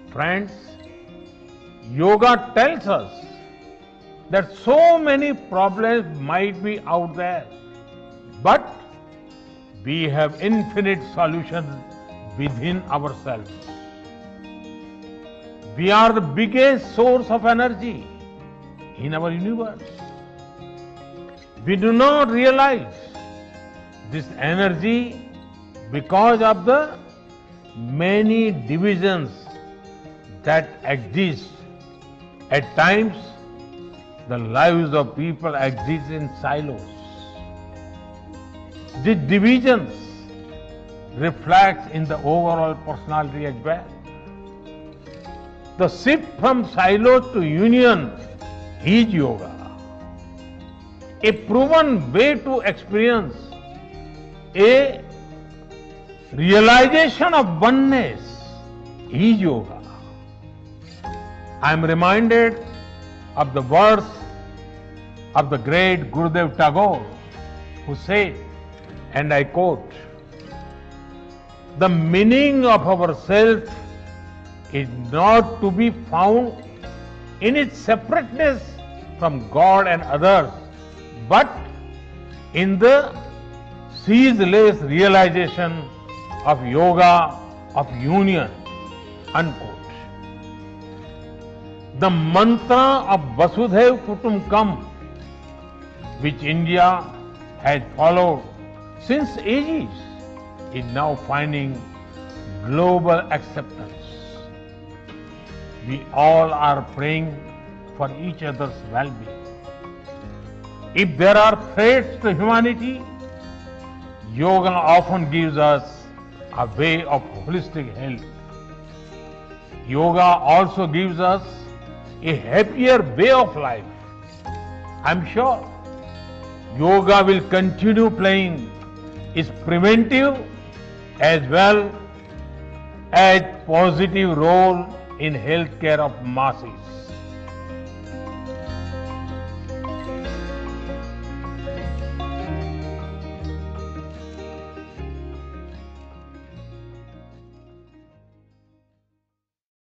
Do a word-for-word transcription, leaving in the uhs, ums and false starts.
Friends, yoga tells us that so many problems might be out there, but we have infinite solutions within ourselves. We are the biggest source of energy in our universe. We do not realize this energy because of the many divisions that exist. At times, the lives of people exist in silos. These divisions reflect in the overall personality as well. The shift from silos to union is yoga. A proven way to experience a realization of oneness is yoga. I am reminded of the words of the great Gurudev Tagore, who said, and I quote, "The meaning of our self is not to be found in its separateness from God and others, but in the ceaseless realization of yoga of union." Unquote. The mantra of Vasudhaiv Kutumbakam, which India has followed since ages, is now finding global acceptance. We all are praying for each other's well-being. If there are threats to humanity, yoga often gives us a way of holistic health. Yoga also gives us a happier way of life. I'm sure yoga will continue playing its preventive as well as positive role in healthcare of masses.